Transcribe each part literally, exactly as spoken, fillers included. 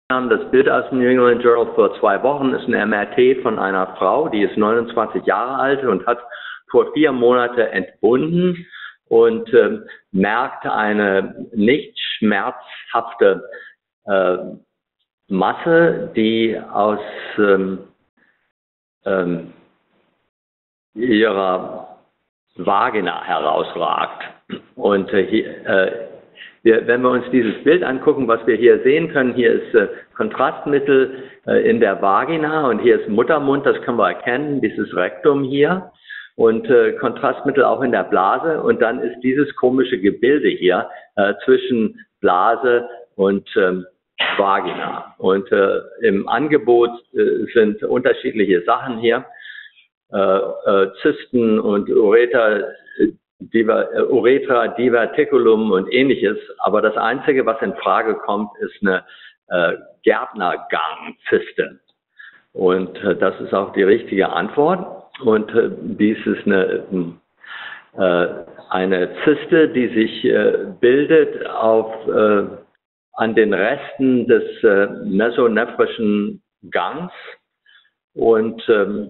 Das Bild aus dem New England Journal vor zwei Wochen ist ein M R T von einer Frau, die ist neunundzwanzig Jahre alt und hat vor vier Monaten entbunden und äh, merkt eine nicht schmerzhafte äh, Masse, die aus ähm, ähm, ihrer Vagina herausragt. Und äh, hier, äh, wir, wenn wir uns dieses Bild angucken, was wir hier sehen können, hier ist äh, Kontrastmittel äh, in der Vagina und hier ist Muttermund, das können wir erkennen, dieses Rektum hier. Und äh, Kontrastmittel auch in der Blase und dann ist dieses komische Gebilde hier äh, zwischen Blase und ähm, Vagina. Und äh, im Angebot äh, sind unterschiedliche Sachen hier, äh, äh, Zysten und Ureter, Diver, äh, Uretra, Diverticulum und ähnliches. Aber das Einzige, was in Frage kommt, ist eine äh, Gärtnergang-Zyste. Und äh, das ist auch die richtige Antwort. Und äh, dies ist eine, äh, eine Zyste, die sich äh, bildet auf, äh, an den Resten des äh, mesonephrischen Gangs. Und ähm,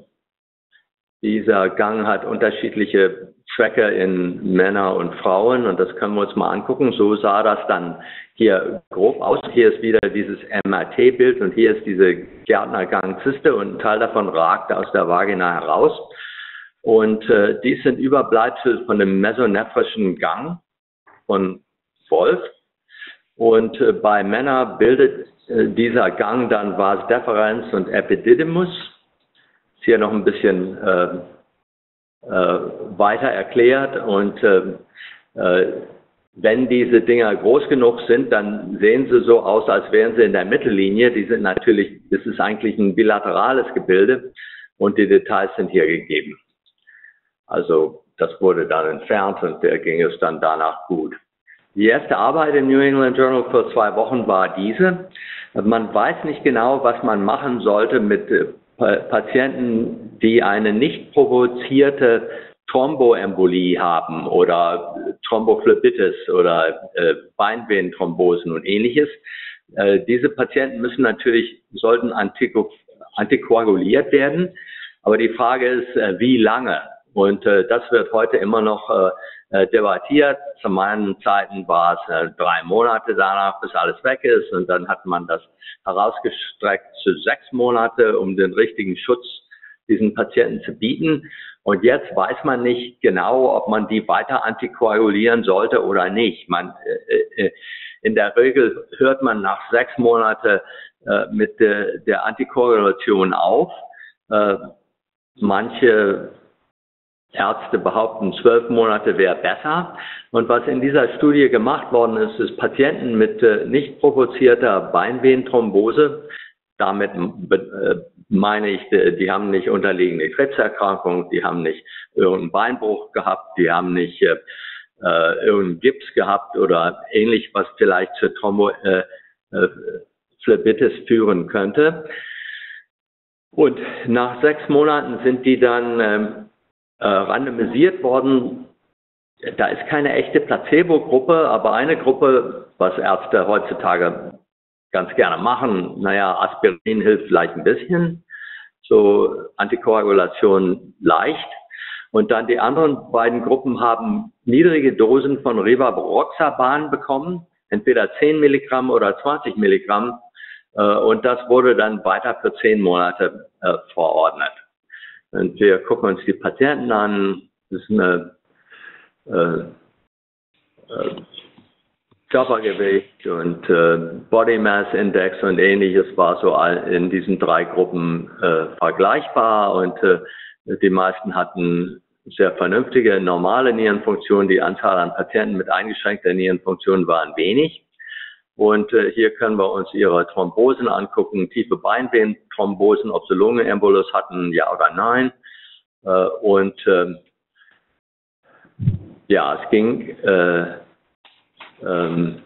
dieser Gang hat unterschiedliche Zwecke in Männer und Frauen. Und das können wir uns mal angucken. So sah das dann hier grob aus. Hier ist wieder dieses M R T-Bild und hier ist diese Gärtnergang-Zyste und ein Teil davon ragt aus der Vagina heraus. Und äh, dies sind Überbleibsel von dem mesonephrischen Gang von Wolf. Und äh, bei Männern bildet äh, dieser Gang dann Vas deferens und Epididymus. Ist hier noch ein bisschen äh, äh, weiter erklärt und äh, äh, wenn diese Dinger groß genug sind, dann sehen sie so aus, als wären sie in der Mittellinie. Die sind natürlich, das ist eigentlich ein bilaterales Gebilde und die Details sind hier gegeben. Also das wurde dann entfernt und da ging es dann danach gut. Die erste Arbeit im New England Journal vor zwei Wochen war diese. Man weiß nicht genau, was man machen sollte mit äh, Patienten, die eine nicht provozierte Thromboembolie haben oder Thrombophlebitis oder äh, Beinvenenthrombosen und ähnliches. Äh, diese Patienten müssen natürlich, sollten antiko antikoaguliert werden, aber die Frage ist, äh, wie lange? Und äh, das wird heute immer noch äh, debattiert. Zu meinen Zeiten war es äh, drei Monate danach, bis alles weg ist und dann hat man das herausgestreckt zu sechs Monate, um den richtigen Schutz diesen Patienten zu bieten. Und jetzt weiß man nicht genau, ob man die weiter antikoagulieren sollte oder nicht. Man, äh, äh, in der Regel hört man nach sechs Monaten äh, mit de, der Antikoagulation auf. Äh, manche Ärzte behaupten, zwölf Monate wäre besser. Und was in dieser Studie gemacht worden ist, ist Patienten mit äh, nicht provozierter Beinvenenthrombose, damit äh, meine ich, die, die haben nicht unterliegende Krebserkrankung, die haben nicht irgendeinen Beinbruch gehabt, die haben nicht äh, äh, irgendeinen Gips gehabt oder ähnlich, was vielleicht zur Thrombophlebitis äh, führen könnte. Und nach sechs Monaten sind die dann ähm, äh, randomisiert worden. Da ist keine echte Placebo-Gruppe, aber eine Gruppe, was Ärzte heutzutage ganz gerne machen, naja, Aspirin hilft vielleicht ein bisschen, so Antikoagulation leicht. Und dann die anderen beiden Gruppen haben niedrige Dosen von Rivaroxaban bekommen, entweder zehn Milligramm oder zwanzig Milligramm. Äh, und das wurde dann weiter für zehn Monate äh, verordnet. Und wir gucken uns die Patienten an. Das ist eine äh, äh, Körpergewicht und äh, Body Mass Index und ähnliches war so in diesen drei Gruppen äh, vergleichbar und äh, die meisten hatten sehr vernünftige, normale Nierenfunktion. Die Anzahl an Patienten mit eingeschränkter Nierenfunktion waren wenig. Und äh, hier können wir uns ihre Thrombosen angucken, tiefe Beinvenenthrombosen, ob sie Lungenembolus hatten, ja oder nein. Äh, und äh, ja, es ging äh, ähm,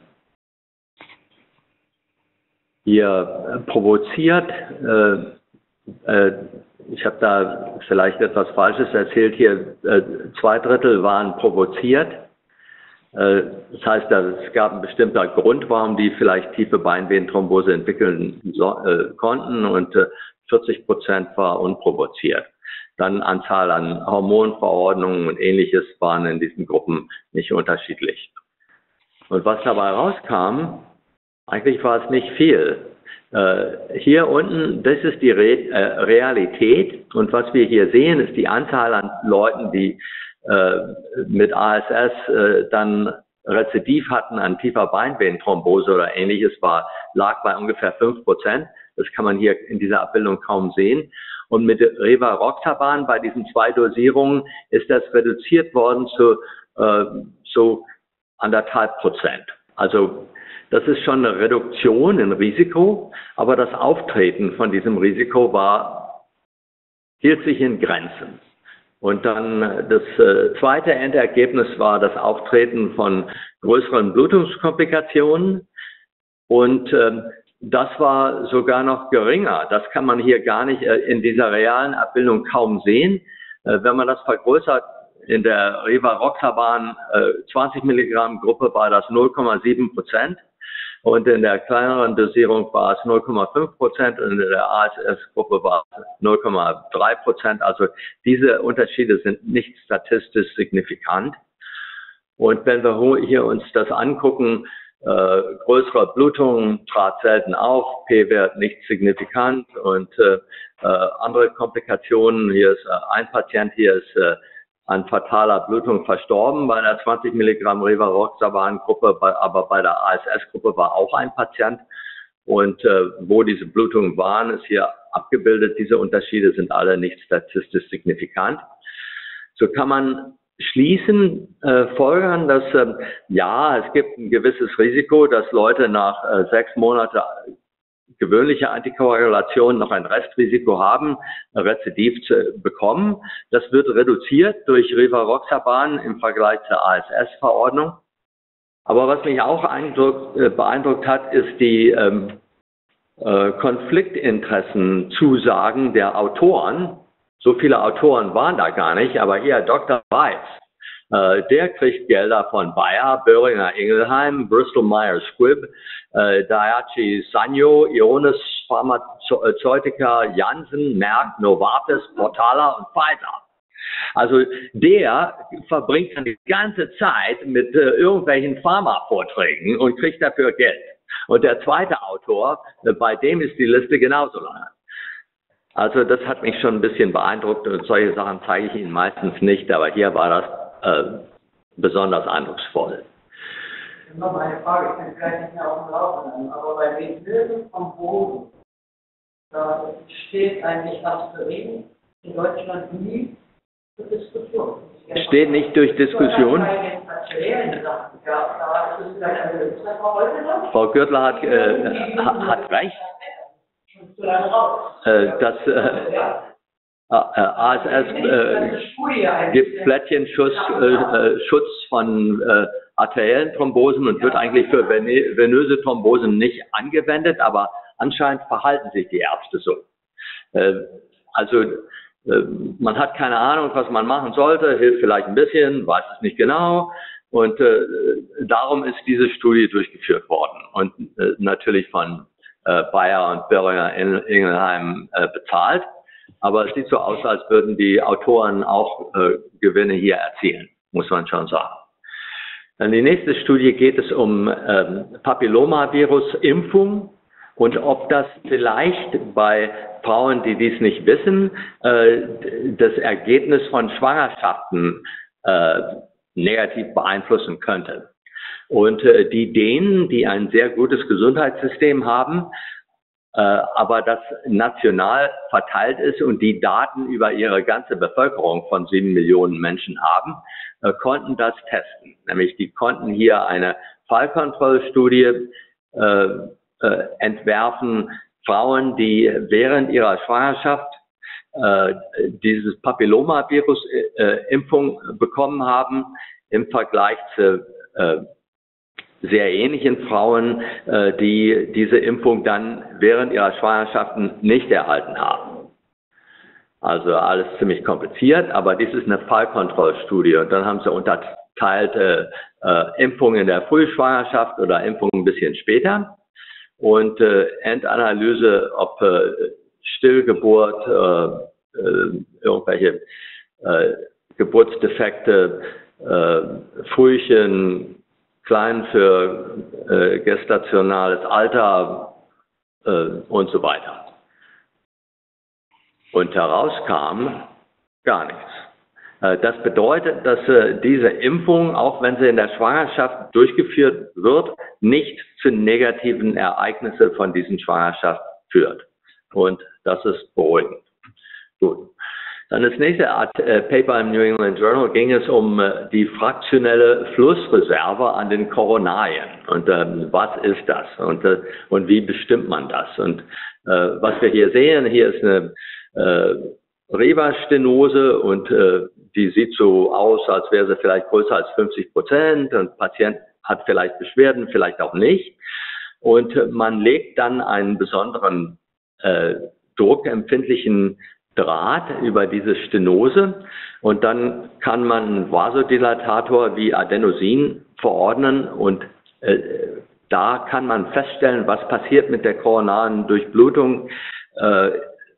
hier äh, provoziert. Äh, äh, ich habe da vielleicht etwas Falsches erzählt. Hier äh, zwei Drittel waren provoziert. Äh, das heißt, es gab einen bestimmten Grund, warum die vielleicht tiefe Beinvenenthrombose entwickeln so, äh, konnten, und äh, vierzig Prozent war unprovoziert. Dann Anzahl an Hormonverordnungen und Ähnliches waren in diesen Gruppen nicht unterschiedlich. Und was dabei rauskam, eigentlich war es nicht viel. Äh, hier unten, das ist die Re äh, Realität, und was wir hier sehen, ist die Anzahl an Leuten, die äh, mit A S S äh, dann Rezidiv hatten an tiefer Beinvenenthrombose oder Ähnliches, war, lag bei ungefähr fünf Prozent. Das kann man hier in dieser Abbildung kaum sehen. Und mit Rivaroxaban bei diesen zwei Dosierungen ist das reduziert worden zu äh, so anderthalb Prozent. Also das ist schon eine Reduktion im Risiko, aber das Auftreten von diesem Risiko war, hielt sich in Grenzen. Und dann das äh, zweite Endergebnis war das Auftreten von größeren Blutungskomplikationen, und ähm, das war sogar noch geringer. Das kann man hier gar nicht äh, in dieser realen Abbildung kaum sehen. Äh, wenn man das vergrößert, in der Rivaroxaban äh, zwanzig Milligramm Gruppe war das null Komma sieben Prozent. Und in der kleineren Dosierung war es null Komma fünf Prozent und in der A S S-Gruppe war es null Komma drei Prozent. Also diese Unterschiede sind nicht statistisch signifikant. Und wenn wir hier uns das angucken, äh, größere Blutungen trat selten auf, P-Wert nicht signifikant, und äh, äh, andere Komplikationen, hier ist äh, ein Patient, hier ist äh, an fataler Blutung verstorben bei der zwanzig Milligramm Rivaroxaban-Gruppe, aber bei der A S S-Gruppe war auch ein Patient. Und äh, wo diese Blutungen waren, ist hier abgebildet. Diese Unterschiede sind alle nicht statistisch signifikant. So kann man schließen, äh, folgern, dass äh, ja, es gibt ein gewisses Risiko, dass Leute nach äh, sechs Monaten gewöhnliche Antikoagulation noch ein Restrisiko haben, Rezidiv zu bekommen. Das wird reduziert durch Rivaroxaban im Vergleich zur A S S-Verordnung. Aber was mich auch äh, beeindruckt hat, ist die ähm, äh, Konfliktinteressenzusagen der Autoren. So viele Autoren waren da gar nicht, aber hier Doktor Weiss, äh, der kriegt Gelder von Bayer, Boehringer Ingelheim, Bristol Myers Squibb, äh, Daiichi Sanyo, Ionis Pharmaceutica, Janssen, Merck, Novartis, Portala und Pfizer. Also der verbringt dann die ganze Zeit mit äh, irgendwelchen Pharma-Vorträgen und kriegt dafür Geld. Und der zweite Autor, äh, bei dem ist die Liste genauso lang. Also das hat mich schon ein bisschen beeindruckt, und solche Sachen zeige ich Ihnen meistens nicht, aber hier war das äh, besonders eindrucksvoll. Noch eine Frage, ich kann vielleicht nicht mehr auf dem Laufenden, aber bei den Bildern vom Boden, da steht eigentlich Aspirin in Deutschland nie zur Diskussion. Steht nicht durch Diskussion? Frau Gürtler hat, äh, hat recht. Äh, das äh, A S S äh, gibt Plättchenschutz äh, Schutz von äh, arteriellen Thrombosen und wird eigentlich für venöse Thrombosen nicht angewendet, aber anscheinend verhalten sich die Ärzte so. Äh, also äh, man hat keine Ahnung, was man machen sollte, hilft vielleicht ein bisschen, weiß es nicht genau, und äh, darum ist diese Studie durchgeführt worden und äh, natürlich von äh, Bayer und Boehringer Ingelheim äh, bezahlt. Aber es sieht so aus, als würden die Autoren auch äh, Gewinne hier erzielen, muss man schon sagen. Dann die nächste Studie geht es um ähm, Papillomavirus-Impfung und ob das vielleicht bei Frauen, die dies nicht wissen, äh, das Ergebnis von Schwangerschaften äh, negativ beeinflussen könnte. Und äh, die Dänen, die ein sehr gutes Gesundheitssystem haben, äh, aber das national verteilt ist und die Daten über ihre ganze Bevölkerung von sieben Millionen Menschen haben, äh, konnten das testen. Nämlich die konnten hier eine Fallkontrollstudie äh, äh, entwerfen, Frauen, die während ihrer Schwangerschaft äh, dieses Papillomavirus-Impfung äh, bekommen haben, im Vergleich zu äh, sehr ähnlichen Frauen, äh, die diese Impfung dann während ihrer Schwangerschaften nicht erhalten haben. Also alles ziemlich kompliziert, aber dies ist eine Fallkontrollstudie und dann haben sie unterteilt äh, äh, Impfung in der Frühschwangerschaft oder Impfung ein bisschen später. Und äh, Endanalyse, ob äh, Stillgeburt, äh, äh, irgendwelche äh, Geburtsdefekte, äh, Frühchen, klein für äh, gestationales Alter äh, und so weiter. Und herauskam gar nichts. Äh, das bedeutet, dass äh, diese Impfung, auch wenn sie in der Schwangerschaft durchgeführt wird, nicht zu negativen Ereignissen von diesen Schwangerschaft führt. Und das ist beruhigend. Gut. Dann das nächste Art, äh, Paper im New England Journal ging es um äh, die fraktionelle Flussreserve an den Koronarien. Und ähm, was ist das? Und, äh, und wie bestimmt man das? Und äh, was wir hier sehen, hier ist eine äh, Reha-Stenose und äh, die sieht so aus, als wäre sie vielleicht größer als fünfzig Prozent und der Patient hat vielleicht Beschwerden, vielleicht auch nicht. Und äh, man legt dann einen besonderen äh, druckempfindlichen Draht über diese Stenose und dann kann man einen Vasodilatator wie Adenosin verordnen und äh, da kann man feststellen, was passiert mit der koronaren Durchblutung. Äh,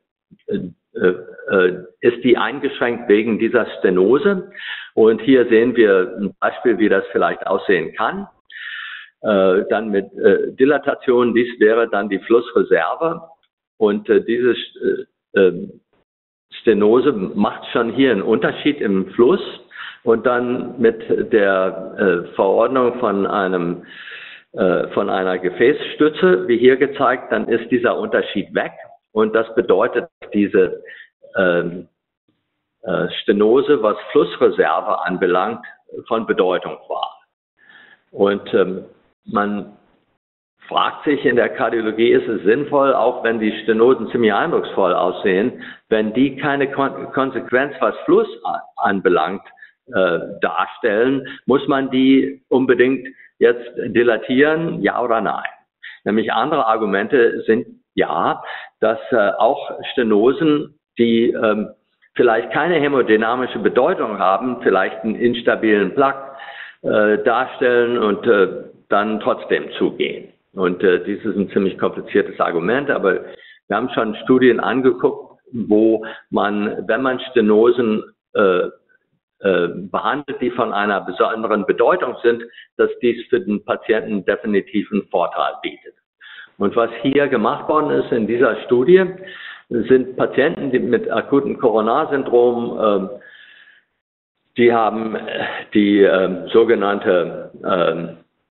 äh, äh, ist die eingeschränkt wegen dieser Stenose? Und hier sehen wir ein Beispiel, wie das vielleicht aussehen kann. Äh, dann mit äh, Dilatation, dies wäre dann die Flussreserve und äh, diese äh, Stenose macht schon hier einen Unterschied im Fluss und dann mit der äh, Verordnung von einem äh, von einer Gefäßstütze, wie hier gezeigt, dann ist dieser Unterschied weg und das bedeutet, diese ähm, äh, Stenose, was Flussreserve anbelangt, von Bedeutung war. Und ähm, man fragt sich in der Kardiologie, ist es sinnvoll, auch wenn die Stenosen ziemlich eindrucksvoll aussehen, wenn die keine Kon Konsequenz, was Fluss anbelangt, äh, darstellen, muss man die unbedingt jetzt dilatieren, ja oder nein? Nämlich andere Argumente sind ja, dass äh, auch Stenosen, die ähm, vielleicht keine hämodynamische Bedeutung haben, vielleicht einen instabilen Plaque äh, darstellen und äh, dann trotzdem zugehen. Und äh, dies ist ein ziemlich kompliziertes Argument, aber wir haben schon Studien angeguckt, wo man, wenn man Stenosen äh, äh, behandelt, die von einer besonderen Bedeutung sind, dass dies für den Patienten definitiv einen Vorteil bietet. Und was hier gemacht worden ist in dieser Studie, sind Patienten die mit akutem Koronarsyndrom, äh, die haben die äh, sogenannte äh,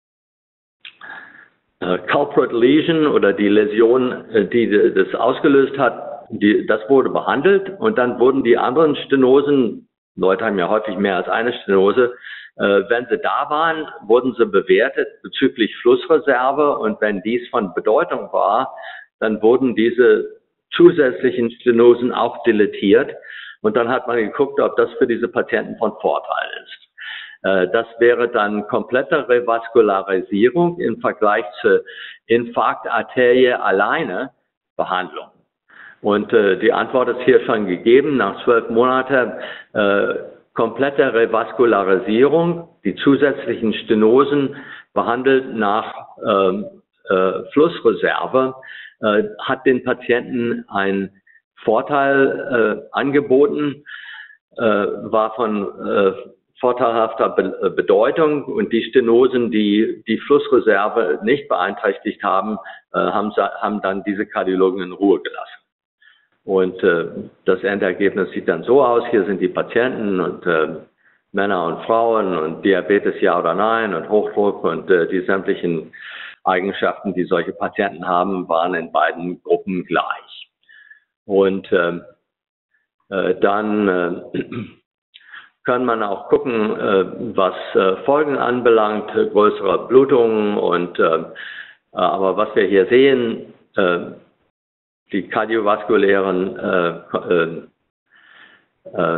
Culprit Lesion oder die Läsion, die das ausgelöst hat, die, das wurde behandelt und dann wurden die anderen Stenosen, Leute haben ja häufig mehr als eine Stenose, äh, wenn sie da waren, wurden sie bewertet bezüglich Flussreserve und wenn dies von Bedeutung war, dann wurden diese zusätzlichen Stenosen auch dilatiert und dann hat man geguckt, ob das für diese Patienten von Vorteil ist. Das wäre dann komplette Revaskularisierung im Vergleich zur Infarktarterie alleine Behandlung. Und äh, die Antwort ist hier schon gegeben, nach zwölf Monaten äh, komplette Revaskularisierung, die zusätzlichen Stenosen behandelt nach äh, äh, Flussreserve, äh, hat den Patienten einen Vorteil äh, angeboten, äh, war von äh, vorteilhafter Be Bedeutung und die Stenosen, die die Flussreserve nicht beeinträchtigt haben, äh, haben, haben dann diese Kardiologen in Ruhe gelassen. Und äh, das Endergebnis sieht dann so aus, hier sind die Patienten und äh, Männer und Frauen und Diabetes ja oder nein und Hochdruck und äh, die sämtlichen Eigenschaften, die solche Patienten haben, waren in beiden Gruppen gleich. Und äh, äh, dann äh, kann man auch gucken, äh, was äh, Folgen anbelangt, äh, größere Blutungen und äh, aber was wir hier sehen, äh, die kardiovaskulären äh, äh, äh,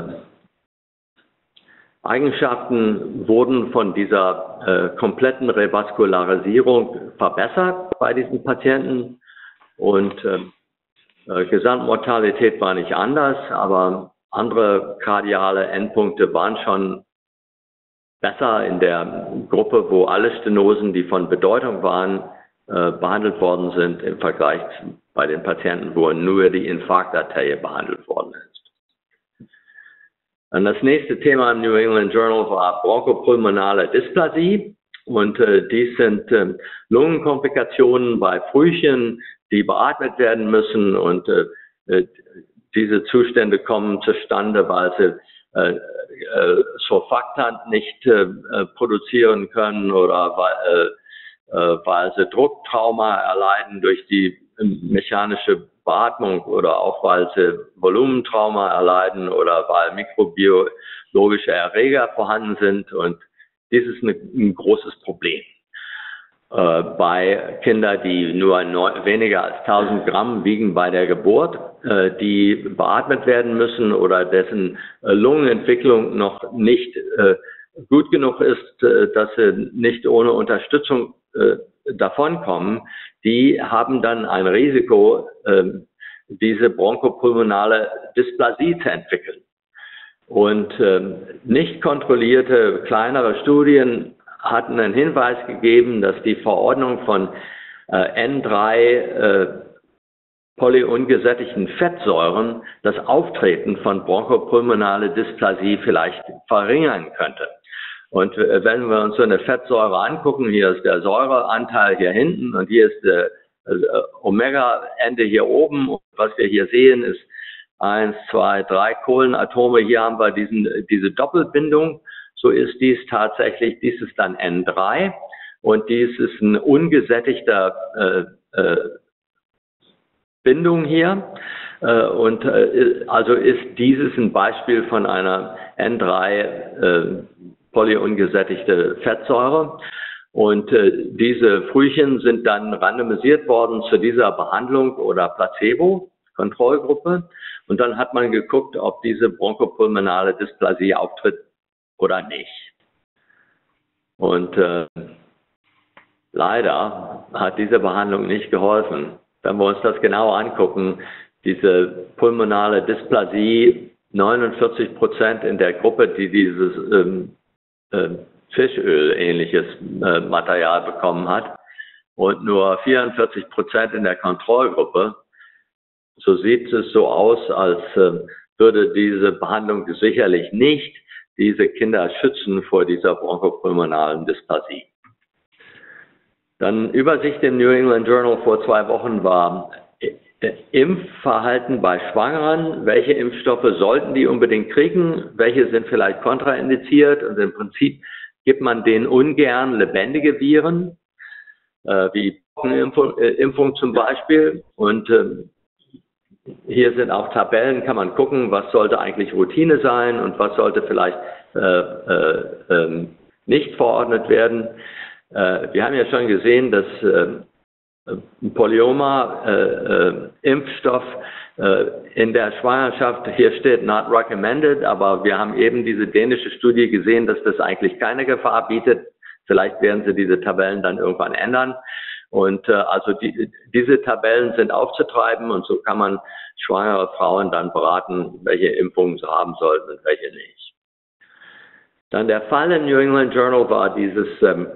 Eigenschaften wurden von dieser äh, kompletten Revaskularisierung verbessert bei diesen Patienten und äh, äh, Gesamtmortalität war nicht anders, aber andere kardiale Endpunkte waren schon besser in der Gruppe, wo alle Stenosen, die von Bedeutung waren, äh, behandelt worden sind, im Vergleich bei den Patienten, wo nur die Infarktarterie behandelt worden ist. Dann das nächste Thema im New England Journal war bronchopulmonale Dysplasie. Und äh, dies sind äh, Lungenkomplikationen bei Frühchen, die beatmet werden müssen. Und äh, diese Zustände kommen zustande, weil sie äh, äh, Surfaktant nicht äh, produzieren können oder weil, äh, weil sie Drucktrauma erleiden durch die mechanische Beatmung oder auch weil sie Volumentrauma erleiden oder weil mikrobiologische Erreger vorhanden sind. Und dies ist eine, ein großes Problem. Äh, bei Kindern, die nur neun, weniger als tausend Gramm wiegen bei der Geburt, äh, die beatmet werden müssen oder dessen äh, Lungenentwicklung noch nicht äh, gut genug ist, äh, dass sie nicht ohne Unterstützung äh, davonkommen, die haben dann ein Risiko, äh, diese bronchopulmonale Dysplasie zu entwickeln. Und ähm, nicht kontrollierte kleinere Studien hatten einen Hinweis gegeben, dass die Verordnung von äh, N drei äh, polyungesättigten Fettsäuren das Auftreten von bronchopulmonale Dysplasie vielleicht verringern könnte. Und äh, wenn wir uns so eine Fettsäure angucken, hier ist der Säureanteil hier hinten und hier ist der äh, Omega-Ende hier oben. Und was wir hier sehen ist eins, zwei, drei Kohlenatome. Hier haben wir diesen, diese Doppelbindung. So ist dies tatsächlich, dies ist dann N drei und dies ist ein ungesättigter äh, äh, Bindung hier. Äh, und äh, also ist dieses ein Beispiel von einer N drei äh, polyungesättigte Fettsäure. Und äh, diese Frühchen sind dann randomisiert worden zu dieser Behandlung oder Placebo. Kontrollgruppe. Und dann hat man geguckt, ob diese bronchopulmonale Dysplasie auftritt oder nicht. Und äh, leider hat diese Behandlung nicht geholfen. Wenn wir uns das genau angucken, diese pulmonale Dysplasie, neunundvierzig Prozent in der Gruppe, die dieses ähm, äh, Fischöl-ähnliches äh, Material bekommen hat und nur vierundvierzig Prozent in der Kontrollgruppe. So sieht es so aus, als äh, würde diese Behandlung sicherlich nicht diese Kinder schützen vor dieser bronchopulmonalen Dysplasie. Dann Übersicht im New England Journal vor zwei Wochen war äh, Impfverhalten bei Schwangeren. Welche Impfstoffe sollten die unbedingt kriegen? Welche sind vielleicht kontraindiziert? Und im Prinzip gibt man denen ungern lebendige Viren, äh, wie Pockenimpfung äh, Impfung zum Beispiel. Und äh, hier sind auch Tabellen, kann man gucken, was sollte eigentlich Routine sein und was sollte vielleicht äh, äh, äh, nicht verordnet werden. Äh, wir haben ja schon gesehen, dass äh, Polyoma-Impfstoff äh, äh, in der Schwangerschaft, hier steht not recommended, aber wir haben eben diese dänische Studie gesehen, dass das eigentlich keine Gefahr bietet. Vielleicht werden sie diese Tabellen dann irgendwann ändern. Und äh, also die, diese Tabellen sind aufzutreiben und so kann man schwangere Frauen dann beraten, welche Impfungen sie haben sollten und welche nicht. Dann der Fall im New England Journal war dieses ähm,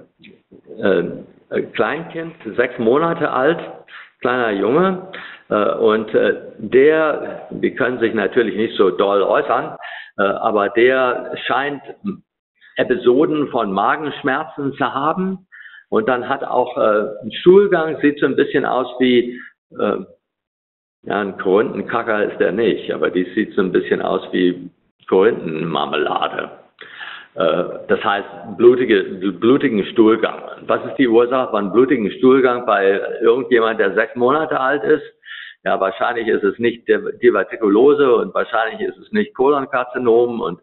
äh, Kleinkind, sechs Monate alt, kleiner Junge. Äh, und äh, der, die können sich natürlich nicht so doll äußern, äh, aber der scheint Episoden von Magenschmerzen zu haben. Und dann hat auch äh, ein Stuhlgang, sieht so ein bisschen aus wie, äh, ja, ein Korinthenkacker ist der nicht, aber die sieht so ein bisschen aus wie Korinthenmarmelade. Äh, das heißt, blutige, blutigen Stuhlgang. Was ist die Ursache von blutigen Stuhlgang bei irgendjemand, der sechs Monate alt ist? Ja, wahrscheinlich ist es nicht Divertikulose und wahrscheinlich ist es nicht Kolonkarzinom und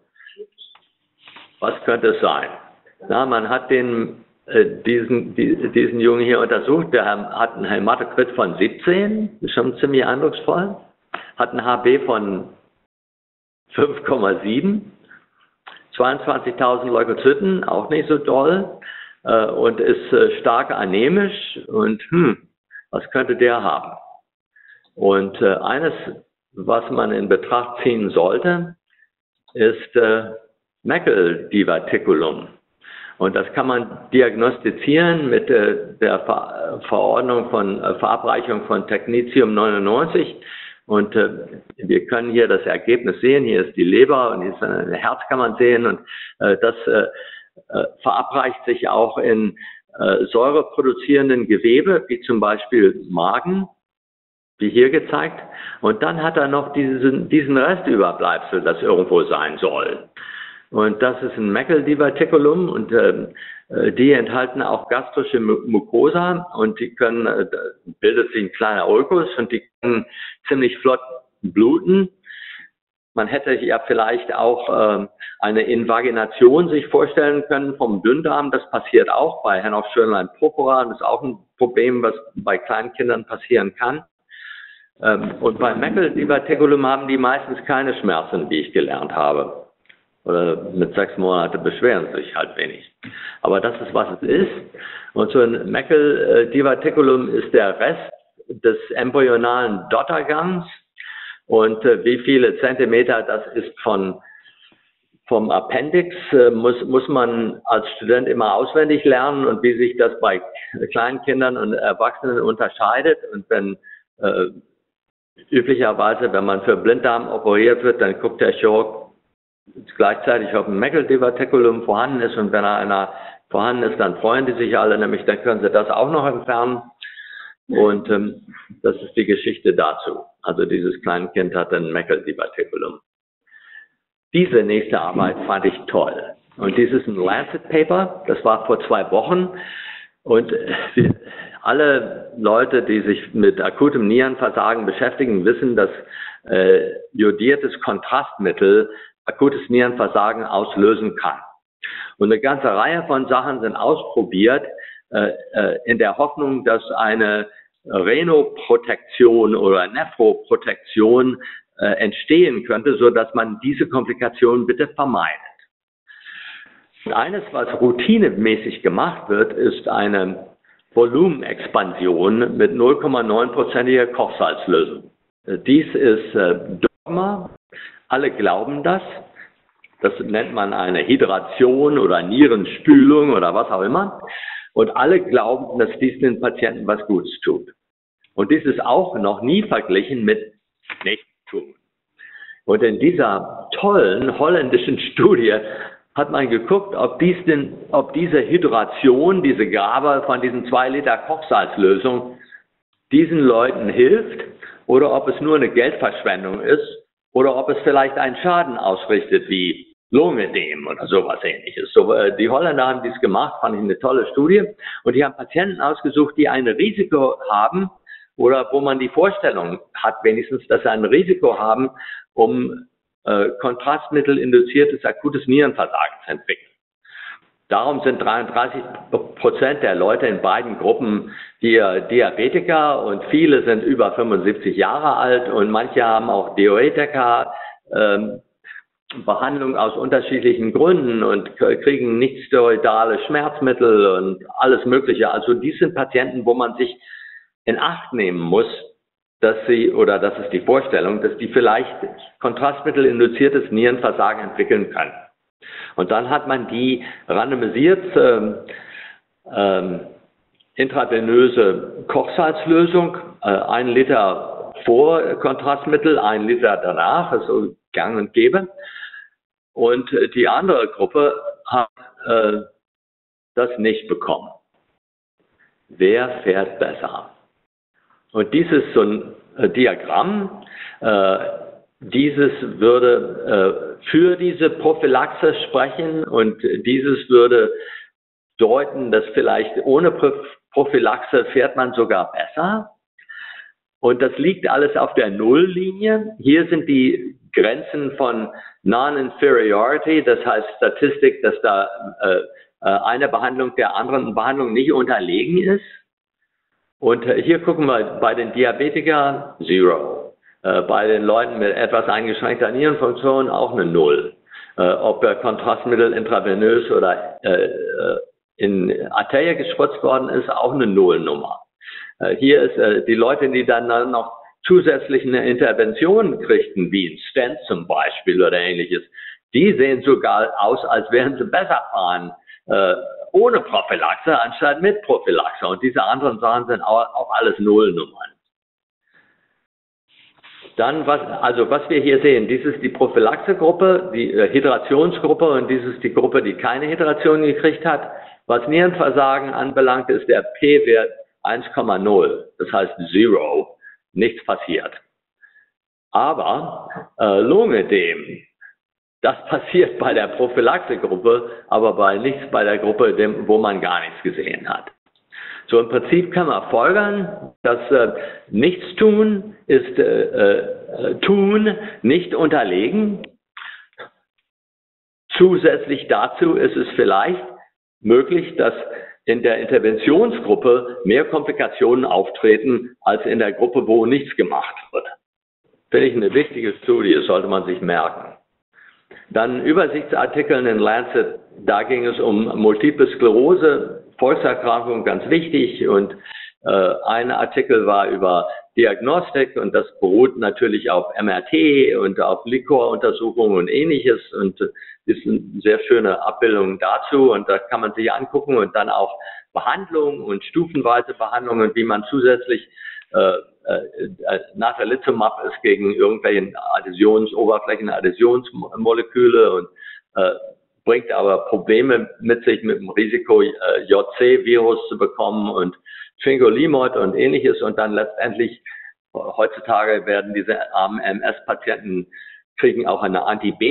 was könnte es sein? Na, man hat den Diesen, diesen Jungen hier untersucht, der hat einen Hämatokrit von siebzehn, ist schon ziemlich eindrucksvoll, hat ein H B von fünf Komma sieben, zweiundzwanzigtausend Leukozyten, auch nicht so doll, und ist stark anämisch und hm, was könnte der haben? Und eines, was man in Betracht ziehen sollte, ist Macular Diverticulum. Und das kann man diagnostizieren mit äh, der Ver Verordnung von äh, Verabreichung von Technetium neunundneunzig. Und äh, wir können hier das Ergebnis sehen. Hier ist die Leber und hier ist ein Herz, kann man sehen. Und äh, das äh, äh, verabreicht sich auch in äh, säureproduzierenden Gewebe, wie zum Beispiel Magen, wie hier gezeigt. Und dann hat er noch diesen, diesen Restüberbleibsel, das irgendwo sein soll. Und das ist ein Meckel-Diverticulum und äh, die enthalten auch gastrische Mucosa und die können, äh, bildet sich ein kleiner Ulkus und die können ziemlich flott bluten. Man hätte ja vielleicht auch äh, eine Invagination sich vorstellen können vom Dünndarm. Das passiert auch bei Henoch-Schönlein-Purpura. Das ist auch ein Problem, was bei kleinen Kindern passieren kann. Ähm, und bei Meckel-Diverticulum haben die meistens keine Schmerzen, wie ich gelernt habe. Oder mit sechs Monaten beschweren sich halt wenig. Aber das ist, was es ist. Und so ein Meckel-Diverticulum ist der Rest des embryonalen Dottergangs. Und äh, wie viele Zentimeter das ist von, vom Appendix, äh, muss, muss man als Student immer auswendig lernen und wie sich das bei kleinen Kindern und Erwachsenen unterscheidet. Und wenn äh, üblicherweise, wenn man für Blinddarm operiert wird, dann guckt der Chirurg gleichzeitig, ob ein Meckel-Diverticulum vorhanden ist, und wenn einer vorhanden ist, dann freuen die sich alle, nämlich dann können sie das auch noch entfernen. Und ähm, das ist die Geschichte dazu. Also dieses kleine Kind hat ein Meckel-Diverticulum. Diese nächste Arbeit fand ich toll. Und dies ist ein Lancet-Paper, das war vor zwei Wochen. Und wir, alle Leute, die sich mit akutem Nierenversagen beschäftigen, wissen, dass äh, jodiertes Kontrastmittel akutes Nierenversagen auslösen kann. Und eine ganze Reihe von Sachen sind ausprobiert, äh, äh, in der Hoffnung, dass eine Renoprotektion oder Nephroprotektion äh, entstehen könnte, so dass man diese Komplikationen bitte vermeidet. Und eines, was routinemäßig gemacht wird, ist eine Volumenexpansion mit null Komma neun prozentiger Kochsalzlösung. Dies ist äh, Dogma. Alle glauben das. Das nennt man eine Hydration oder Nierenspülung oder was auch immer. Und alle glauben, dass dies den Patienten was Gutes tut. Und dies ist auch noch nie verglichen mit Nichttun. Und in dieser tollen holländischen Studie hat man geguckt, ob, dies denn, ob diese Hydration, diese Gabe von diesen zwei Liter Kochsalzlösung diesen Leuten hilft oder ob es nur eine Geldverschwendung ist oder ob es vielleicht einen Schaden ausrichtet wie Lungenödem oder sowas Ähnliches. So, äh, die Holländer haben dies gemacht, fand ich eine tolle Studie. Und die haben Patienten ausgesucht, die ein Risiko haben oder wo man die Vorstellung hat, wenigstens, dass sie ein Risiko haben, um äh, kontrastmittelinduziertes akutes Nierenversagen zu entwickeln. Darum sind dreiunddreißig Prozent der Leute in beiden Gruppen Diabetiker und viele sind über fünfundsiebzig Jahre alt und manche haben auch Diuretika, ähm, Behandlung aus unterschiedlichen Gründen und kriegen nicht steroidale Schmerzmittel und alles Mögliche. Also dies sind Patienten, wo man sich in Acht nehmen muss, dass sie, oder das ist die Vorstellung, dass die vielleicht kontrastmittelinduziertes Nierenversagen entwickeln können. Und dann hat man die randomisiert, ähm, ähm, intravenöse Kochsalzlösung, äh, ein Liter vor Kontrastmittel, ein Liter danach, also gang und gäbe. Und die andere Gruppe hat äh, das nicht bekommen. Wer fährt besser? Und dieses so ein äh, Diagramm, äh, dieses würde äh, für diese Prophylaxe sprechen und dieses würde deuten, dass vielleicht ohne Prophylaxe fährt man sogar besser. Und das liegt alles auf der Nulllinie. Hier sind die Grenzen von Non-Inferiority, das heißt Statistik, dass da äh, eine Behandlung der anderen Behandlung nicht unterlegen ist. Und äh, hier gucken wir bei den Diabetikern Zero. Äh, bei den Leuten mit etwas eingeschränkter Nierenfunktion auch eine Null. Äh, ob der Kontrastmittel intravenös oder äh, in Arterie gespritzt worden ist, auch eine Nullnummer. Äh, hier ist äh, die Leute, die dann noch zusätzlich eine Intervention kriegten, wie ein Stent zum Beispiel oder ähnliches, die sehen sogar aus, als wären sie besser fahren äh, ohne Prophylaxe anstatt mit Prophylaxe. Und diese anderen Sachen sind auch, auch alles Nullnummern. Dann, was, also was wir hier sehen, dies ist die Prophylaxe-Gruppe, die äh, Hydrationsgruppe, und dies ist die Gruppe, die keine Hydration gekriegt hat. Was Nierenversagen anbelangt, ist der P-Wert eins Komma null, das heißt Zero, nichts passiert. Aber äh, Lungenödem, das passiert bei der Prophylaxe-Gruppe, aber bei nichts bei der Gruppe, dem, wo man gar nichts gesehen hat. So im Prinzip kann man folgern, dass äh, nichts tun ist äh, äh, tun, nicht unterlegen. Zusätzlich dazu ist es vielleicht möglich, dass in der Interventionsgruppe mehr Komplikationen auftreten als in der Gruppe, wo nichts gemacht wird. Finde ich eine wichtige Studie, sollte man sich merken. Dann Übersichtsartikeln in Lancet, da ging es um Multiple Sklerose, Volkserkrankung, ganz wichtig, und äh, ein Artikel war über Diagnostik, und das beruht natürlich auf M R T und auf Liquor-Untersuchungen und ähnliches, und äh, ist eine sehr schöne Abbildung dazu, und da kann man sich angucken, und dann auch Behandlung und stufenweise Behandlungen, wie man zusätzlich äh, äh, Natalizumab ist gegen irgendwelche Adhäsions, Oberflächen-Adhäsionsmoleküle und äh, bringt aber Probleme mit sich mit dem Risiko, äh, J C-Virus zu bekommen und Fingolimod und ähnliches, und dann letztendlich heutzutage werden diese armen M S-Patienten kriegen auch eine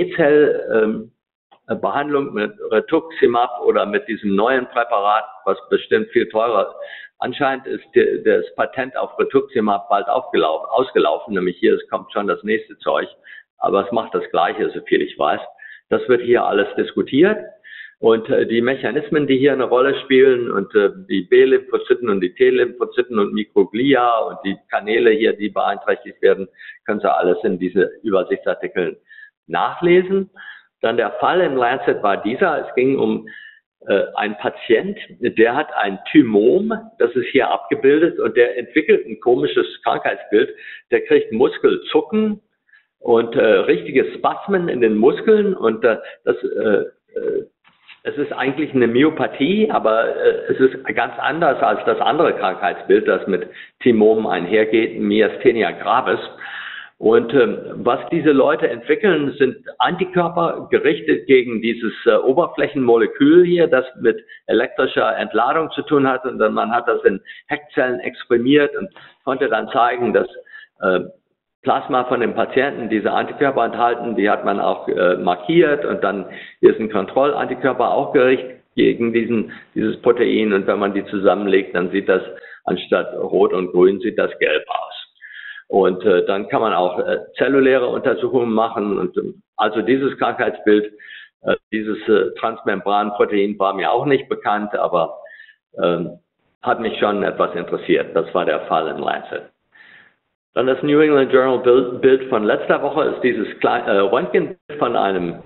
Anti-B-Zell-Behandlung mit Rituximab oder mit diesem neuen Präparat, was bestimmt viel teurer. Anscheinend ist die, das Patent auf Rituximab bald aufgelaufen, ausgelaufen, nämlich hier es kommt schon das nächste Zeug, aber es macht das Gleiche, soviel ich weiß. Das wird hier alles diskutiert, und äh, die Mechanismen, die hier eine Rolle spielen, und äh, die B-Lymphozyten und die T-Lymphozyten und Mikroglia und die Kanäle hier, die beeinträchtigt werden, können Sie alles in diese Übersichtsartikeln nachlesen. Dann der Fall in Lancet war dieser: Es ging um äh, einen Patient, der hat ein Thymom, das ist hier abgebildet, und der entwickelt ein komisches Krankheitsbild. Der kriegt Muskelzucken und äh, richtige Spasmen in den Muskeln, und äh, das äh, äh, es ist eigentlich eine Myopathie, aber äh, es ist ganz anders als das andere Krankheitsbild, das mit Thymom einhergeht, Myasthenia gravis. Und äh, was diese Leute entwickeln, sind Antikörper gerichtet gegen dieses äh, Oberflächenmolekül hier, das mit elektrischer Entladung zu tun hat, und dann man hat das in Heckzellen exprimiert und konnte dann zeigen, dass äh, Plasma von den Patienten diese Antikörper enthalten, die hat man auch äh, markiert, und dann ist ein Kontrollantikörper auch gerichtet gegen diesen, dieses Protein, und wenn man die zusammenlegt, dann sieht das anstatt rot und grün, sieht das gelb aus. Und äh, dann kann man auch äh, zelluläre Untersuchungen machen, und ähm, also dieses Krankheitsbild, äh, dieses äh, Transmembranprotein war mir auch nicht bekannt, aber äh, hat mich schon etwas interessiert. Das war der Fall in Lancet. Dann das New England Journal Bild, Bild von letzter Woche ist dieses Klein, äh, Röntgenbild von einem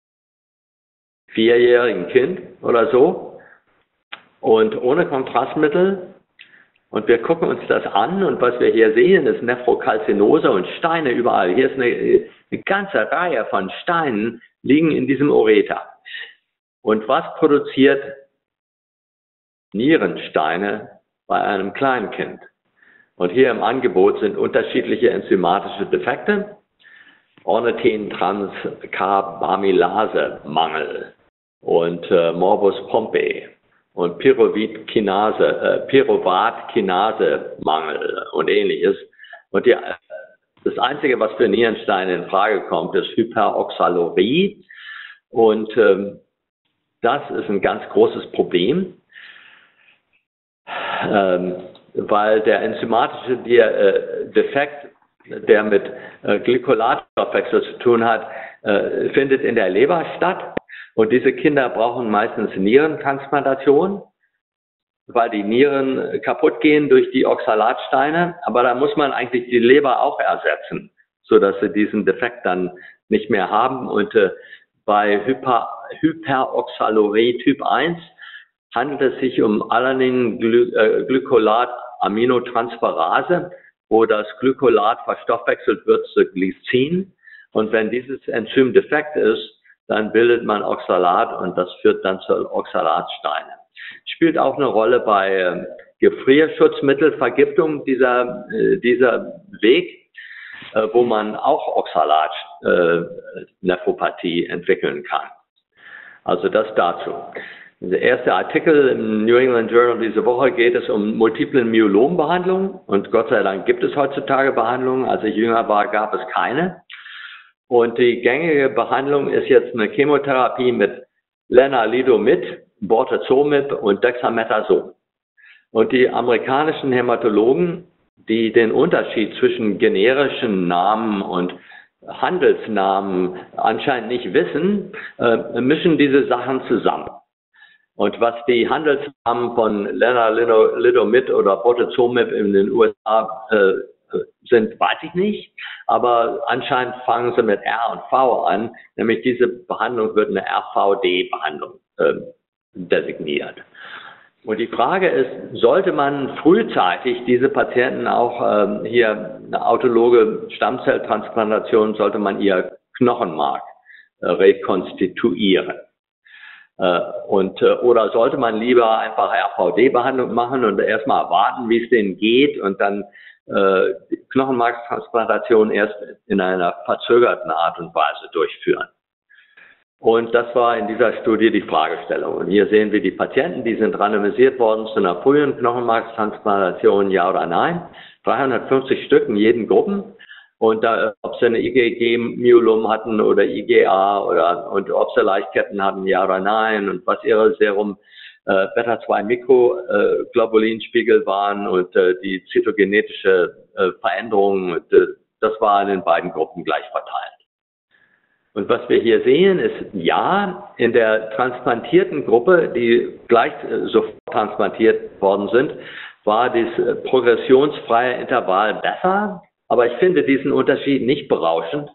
vierjährigen Kind oder so, und ohne Kontrastmittel. Und wir gucken uns das an, und was wir hier sehen, ist Nephrokalzinose und Steine überall. Hier ist eine, eine ganze Reihe von Steinen liegen in diesem Ureter. Und was produziert Nierensteine bei einem Kleinkind? Und hier im Angebot sind unterschiedliche enzymatische Defekte, Ornithin-Trans-Carbamylase-Mangel und äh, Morbus Pompe und Pyruvat-Kinase, äh, Pyruvat-Kinase-Mangel und ähnliches. Und die, das Einzige, was für Nierensteine in Frage kommt, ist Hyperoxalurie. Und ähm, das ist ein ganz großes Problem. Ähm, weil der enzymatische Defekt, der mit äh, Glykolatstoffwechsel zu tun hat, äh, findet in der Leber statt. Und diese Kinder brauchen meistens Nierentransplantation, weil die Nieren kaputt gehen durch die Oxalatsteine. Aber da muss man eigentlich die Leber auch ersetzen, sodass sie diesen Defekt dann nicht mehr haben. Und äh, bei Hyper, Hyperoxalurie Typ eins handelt es sich um Alanin-Glykolat-Aminotransferase, wo das Glykolat verstoffwechselt wird zu Glycin. Und wenn dieses Enzym defekt ist, dann bildet man Oxalat und das führt dann zu Oxalatsteine. Spielt auch eine Rolle bei äh, Gefrierschutzmittelvergiftung dieser, äh, dieser Weg, äh, wo man auch Oxalat-Nephropathie äh, entwickeln kann. Also das dazu. Der erste Artikel im New England Journal diese Woche geht es um multiple Myelombehandlung und Gott sei Dank gibt es heutzutage Behandlungen. Als ich jünger war, gab es keine. Und die gängige Behandlung ist jetzt eine Chemotherapie mit Lenalidomid, Bortezomib und Dexamethason. Und die amerikanischen Hämatologen, die den Unterschied zwischen generischen Namen und Handelsnamen anscheinend nicht wissen, äh, mischen diese Sachen zusammen. Und was die Handelsnamen von Lenalidomid oder Bortezomib in den U S A äh, sind, weiß ich nicht. Aber anscheinend fangen sie mit R und V an. Nämlich diese Behandlung wird eine R V D-Behandlung äh, designiert. Und die Frage ist, sollte man frühzeitig diese Patienten auch äh, hier eine autologe Stammzelltransplantation, sollte man ihr Knochenmark äh, rekonstituieren? Äh, und, äh, oder sollte man lieber einfach R V D-Behandlung machen und erstmal warten, wie es denen geht und dann äh, die Knochenmarktransplantation erst in einer verzögerten Art und Weise durchführen? Und das war in dieser Studie die Fragestellung. Und hier sehen wir die Patienten, die sind randomisiert worden zu einer frühen Knochenmarktransplantation, ja oder nein. dreihundertfünfzig Stück in jeden Gruppen. Und da, ob sie eine I G G-Myelom hatten oder I G A oder und ob sie Leichtketten hatten, ja oder nein, und was ihre Serum äh, Beta zwei Mikroglobulinspiegel waren und äh, die zytogenetische äh, Veränderung, und, äh, das war in den beiden Gruppen gleich verteilt. Und was wir hier sehen, ist, ja, in der transplantierten Gruppe, die gleich äh, sofort transplantiert worden sind, war das äh, progressionsfreie Intervall besser. Aber ich finde diesen Unterschied nicht berauschend.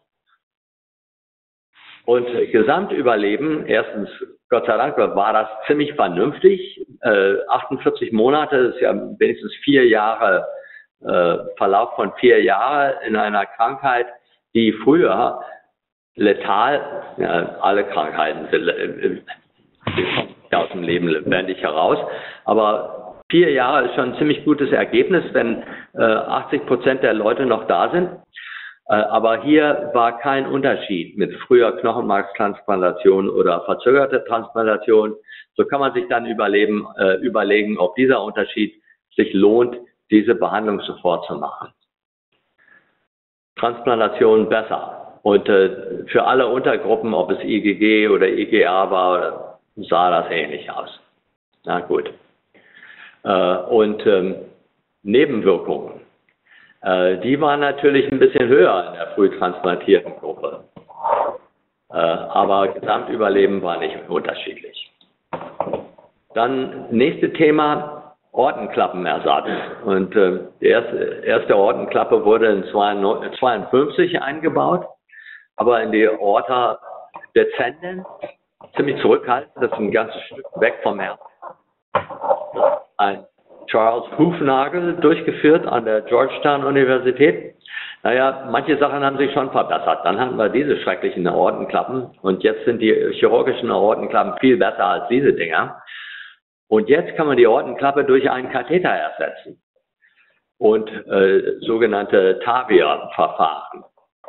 Und Gesamtüberleben, erstens, Gott sei Dank, war das ziemlich vernünftig. Äh, achtundvierzig Monate, das ist ja wenigstens vier Jahre, äh, Verlauf von vier Jahren in einer Krankheit, die früher letal, ja, alle Krankheiten sind äh, aus dem Leben lebendig heraus, aber vier Jahre ist schon ein ziemlich gutes Ergebnis, wenn äh, achtzig Prozent der Leute noch da sind. Äh, aber hier war kein Unterschied mit früher Knochenmarkstransplantation oder verzögerte Transplantation. So kann man sich dann überleben, äh, überlegen, ob dieser Unterschied sich lohnt, diese Behandlung sofort zu machen. Transplantation besser. Und äh, für alle Untergruppen, ob es I G G oder I G A war, sah das ähnlich aus. Na gut. Und ähm, Nebenwirkungen, äh, die waren natürlich ein bisschen höher in der früh transplantierten Gruppe. Äh, aber Gesamtüberleben war nicht unterschiedlich. Dann nächste Thema, Ortenklappenersatz. Und äh, die erste, erste Ortenklappe wurde in zweiundfünfzig eingebaut, aber in die Aorta descendens, ziemlich zurückhaltend, das ist ein ganzes Stück weg vom Herz. Ein Charles Hufnagel durchgeführt an der Georgetown Universität. Naja, manche Sachen haben sich schon verbessert. Dann hatten wir diese schrecklichen Aortenklappen und jetzt sind die chirurgischen Aortenklappen viel besser als diese Dinger. Und jetzt kann man die Aortenklappe durch einen Katheter ersetzen und äh, sogenannte TAVR-Verfahren.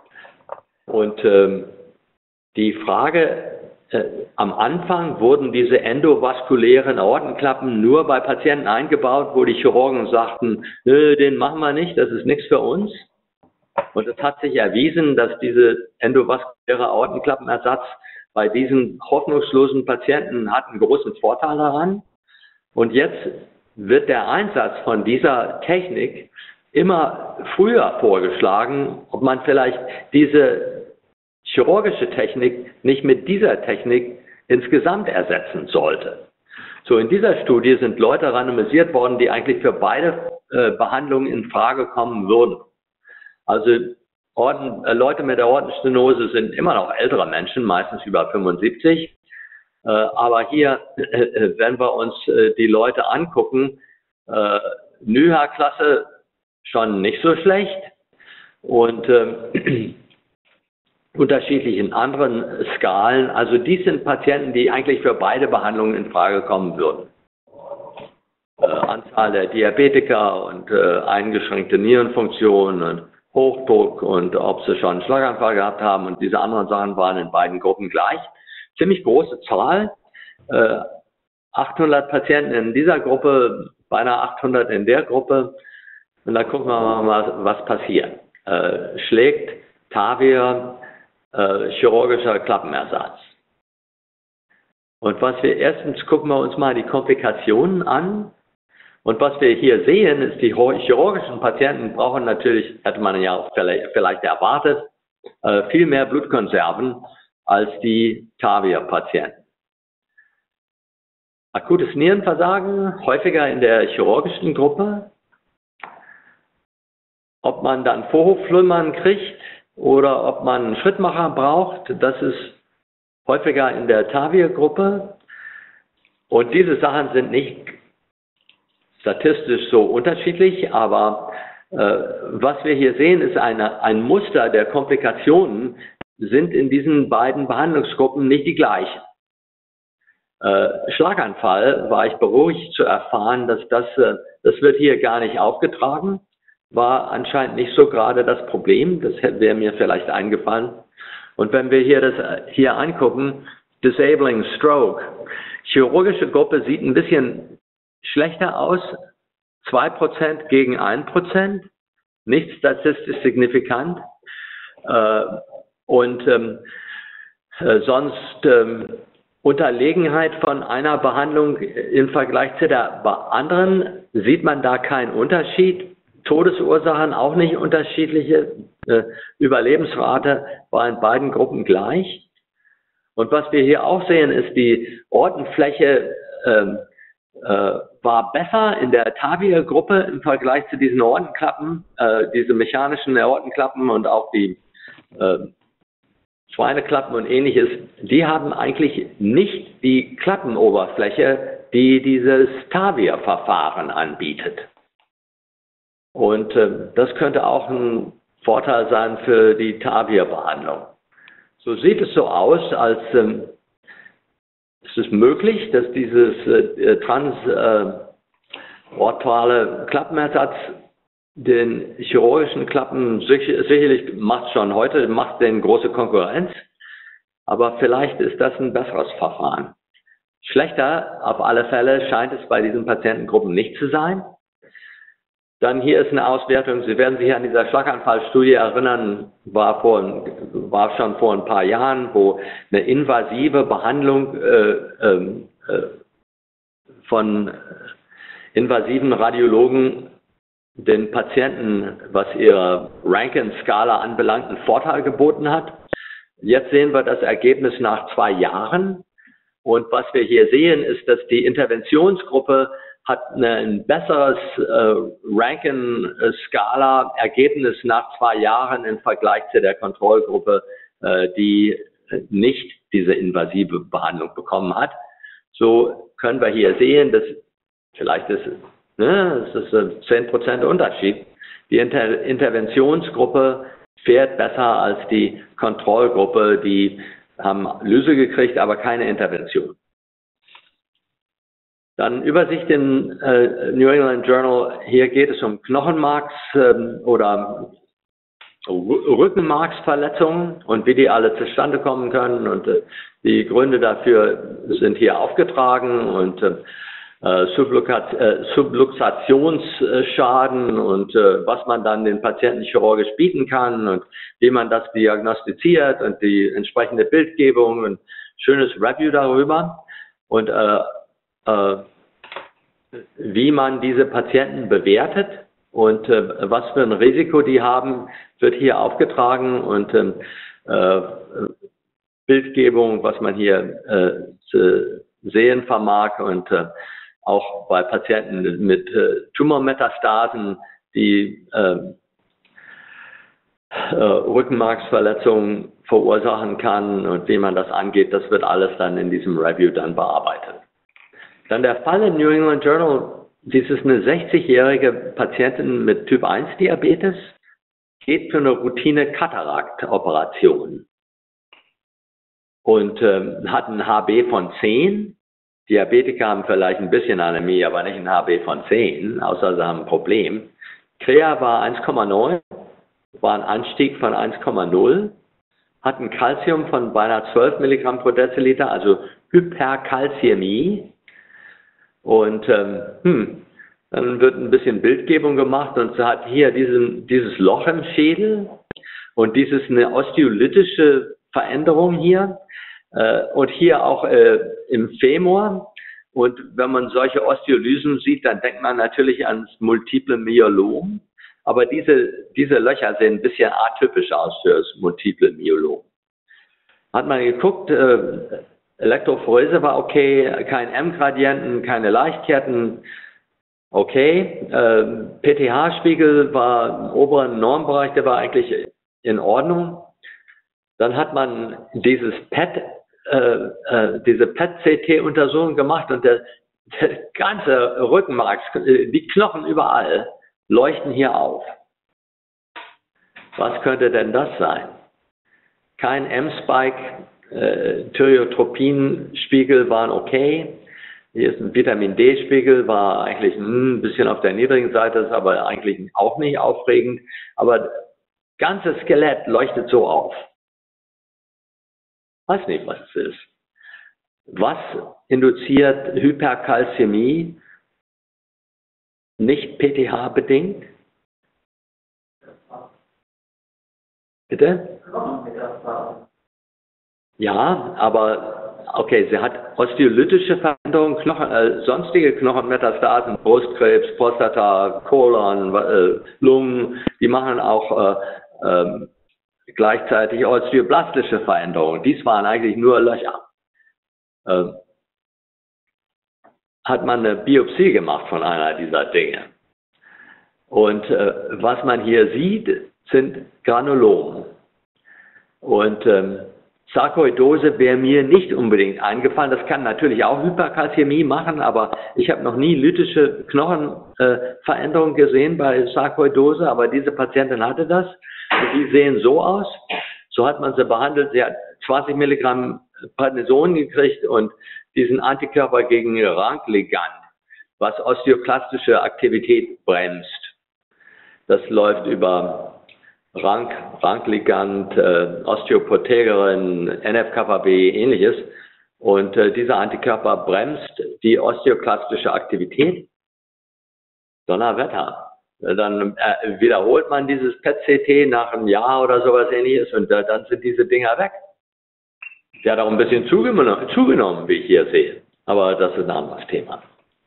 Und ähm, die Frage, Äh, am Anfang wurden diese endovaskulären Aortenklappen nur bei Patienten eingebaut, wo die Chirurgen sagten, nö, den machen wir nicht, das ist nichts für uns. Und es hat sich erwiesen, dass diese endovaskuläre Aortenklappenersatz bei diesen hoffnungslosen Patienten hat einen großen Vorteil daran. Und jetzt wird der Einsatz von dieser Technik immer früher vorgeschlagen, ob man vielleicht diese chirurgische Technik nicht mit dieser Technik insgesamt ersetzen sollte. So, in dieser Studie sind Leute randomisiert worden, die eigentlich für beide äh, Behandlungen in Frage kommen würden. Also Orden, äh, Leute mit Aortenstenose sind immer noch ältere Menschen, meistens über fünfundsiebzig. Äh, aber hier, äh, wenn wir uns äh, die Leute angucken, äh, N Y H A-Klasse schon nicht so schlecht. Und äh, unterschiedlichen anderen Skalen. Also dies sind Patienten, die eigentlich für beide Behandlungen in Frage kommen würden. Äh, Anzahl der Diabetiker und äh, eingeschränkte Nierenfunktion und Hochdruck und ob sie schon einen Schlaganfall gehabt haben und diese anderen Sachen waren in beiden Gruppen gleich. Ziemlich große Zahl. Äh, achthundert Patienten in dieser Gruppe, beinahe achthundert in der Gruppe. Und dann gucken wir mal, was passiert. Äh, schlägt TAVR äh, chirurgischer Klappenersatz. Und was wir erstens gucken wir uns mal die Komplikationen an. Und was wir hier sehen, ist, die chirurgischen Patienten brauchen natürlich, hätte man ja auch vielleicht erwartet, äh, viel mehr Blutkonserven als die TAVR-Patienten. Akutes Nierenversagen, häufiger in der chirurgischen Gruppe. Ob man dann Vorhofflimmern kriegt oder ob man einen Schrittmacher braucht, das ist häufiger in der TAVR-Gruppe. Und diese Sachen sind nicht statistisch so unterschiedlich, aber äh, was wir hier sehen, ist eine, ein Muster der Komplikationen, sind in diesen beiden Behandlungsgruppen nicht die gleichen. Äh, Schlaganfall war ich beruhigt zu erfahren, dass das, äh, das wird hier gar nicht aufgetragen, war anscheinend nicht so gerade das Problem, das wäre mir vielleicht eingefallen. Und wenn wir hier das hier angucken, Disabling Stroke, chirurgische Gruppe sieht ein bisschen schlechter aus, zwei Prozent gegen ein Prozent, nicht statistisch signifikant. Äh, und ähm, äh, sonst ähm, Unterlegenheit von einer Behandlung im Vergleich zu der anderen sieht man da keinen Unterschied. Todesursachen auch nicht unterschiedliche. Äh, Überlebensrate war in beiden Gruppen gleich. Und was wir hier auch sehen, ist die Ortenfläche ähm, äh, war besser in der TAVR-Gruppe im Vergleich zu diesen Aortenklappen, äh, diese mechanischen Aortenklappen und auch die äh, Schweineklappen und ähnliches. Die haben eigentlich nicht die Klappenoberfläche, die dieses TAVR-Verfahren anbietet. Und äh, das könnte auch ein Vorteil sein für die TAVR-Behandlung. So sieht es so aus, als ähm, es ist möglich, dass dieses äh, transortale äh, Klappenersatz den chirurgischen Klappen sicher, sicherlich macht schon heute, macht den große Konkurrenz, aber vielleicht ist das ein besseres Verfahren. Schlechter auf alle Fälle scheint es bei diesen Patientengruppen nicht zu sein. Dann hier ist eine Auswertung, Sie werden sich an dieser Schlaganfallstudie erinnern, war, vor, war schon vor ein paar Jahren, wo eine invasive Behandlung äh, äh, von invasiven Radiologen den Patienten, was ihre Rankin-Skala anbelangt, einen Vorteil geboten hat. Jetzt sehen wir das Ergebnis nach zwei Jahren. Und was wir hier sehen, ist, dass die Interventionsgruppe hat ein besseres äh, Rankin-Skala-Ergebnis nach zwei Jahren im Vergleich zu der Kontrollgruppe, äh, die nicht diese invasive Behandlung bekommen hat. So können wir hier sehen, dass vielleicht ist, ne, das ist ein zehn Prozent Unterschied. Die Inter Interventionsgruppe fährt besser als die Kontrollgruppe, die haben Lyse gekriegt, aber keine Intervention. Dann Übersicht im äh, New England Journal. Hier geht es um Knochenmarks ähm, oder Rückenmarksverletzungen und wie die alle zustande kommen können. Und äh, die Gründe dafür sind hier aufgetragen und äh, äh, Subluxationsschaden und äh, was man dann den Patienten chirurgisch bieten kann und wie man das diagnostiziert und die entsprechende Bildgebung und schönes Review darüber. Und äh, äh, wie man diese Patienten bewertet und äh, was für ein Risiko die haben, wird hier aufgetragen und äh, Bildgebung, was man hier äh, zu sehen vermag und äh, auch bei Patienten mit äh, Tumormetastasen, die äh, äh, Rückenmarksverletzungen verursachen kann und wie man das angeht, das wird alles dann in diesem Review dann bearbeitet. Dann der Fall im New England Journal, dies ist eine sechzigjährige Patientin mit Typ eins Diabetes, geht für eine Routine-Katarakt-Operation. und ähm, hat ein H B von zehn. Diabetiker haben vielleicht ein bisschen Anämie, aber nicht ein H B von zehn, außer sie haben ein Problem. Krea war eins Komma neun, war ein Anstieg von eins Komma null, hat ein Calcium von beinahe zwölf Milligramm pro Deziliter, also Hyperkalzämie. Und ähm, hm, dann wird ein bisschen Bildgebung gemacht und sie hat hier diesen, dieses Loch im Schädel und dieses eine osteolytische Veränderung hier äh, und hier auch äh, im Femur. Und wenn man solche Osteolysen sieht, dann denkt man natürlich ans multiple Myelom. Aber diese, diese Löcher sehen ein bisschen atypisch aus für das multiple Myelom. Hat man geguckt, äh, Elektrophorese war okay, kein M-Gradienten, keine Leichtketten, okay. Äh, P T H-Spiegel war im oberen Normbereich, der war eigentlich in Ordnung. Dann hat man dieses P E T, äh, äh, diese P E T-C T-Untersuchung gemacht und der, der ganze Rückenmark, die Knochen überall, leuchten hier auf. Was könnte denn das sein? Kein M-Spike, äh, Thyreotropin-Spiegel waren okay. Hier ist ein Vitamin D-Spiegel, war eigentlich ein bisschen auf der niedrigen Seite, ist aber eigentlich auch nicht aufregend. Aber das ganze Skelett leuchtet so auf. Weiß nicht, was es ist. Was induziert Hyperkalzämie? Nicht P T H-bedingt? Bitte? Ja, aber okay, sie hat osteolytische Veränderungen, Knochen, äh, sonstige Knochenmetastasen, Brustkrebs, Prostata, Kolon, äh, Lungen, die machen auch äh, äh, gleichzeitig osteoblastische Veränderungen. Dies waren eigentlich nur Löcher. Äh, hat man eine Biopsie gemacht von einer dieser Dinge. Und äh, was man hier sieht, sind Granulomen. Und ähm, Sarkoidose wäre mir nicht unbedingt eingefallen. Das kann natürlich auch Hyperkalzämie machen, aber ich habe noch nie lytische Knochenveränderungen äh, gesehen bei Sarkoidose, aber diese Patientin hatte das. Und die sehen so aus. So hat man sie behandelt. Sie hat zwanzig Milligramm Prednison gekriegt und diesen Antikörper gegen Rank-Ligand, was osteoklastische Aktivität bremst. Das läuft über Rank, Rankligand, äh, Osteoprotegerin, N F K V B, ähnliches. Und äh, dieser Antikörper bremst die osteoklastische Aktivität. Donnerwetter. Dann äh, wiederholt man dieses P E T-C T nach einem Jahr oder sowas ähnliches und äh, dann sind diese Dinger weg. Der hat auch ein bisschen zugenommen, zugenommen, wie ich hier sehe. Aber das ist ein anderes Thema.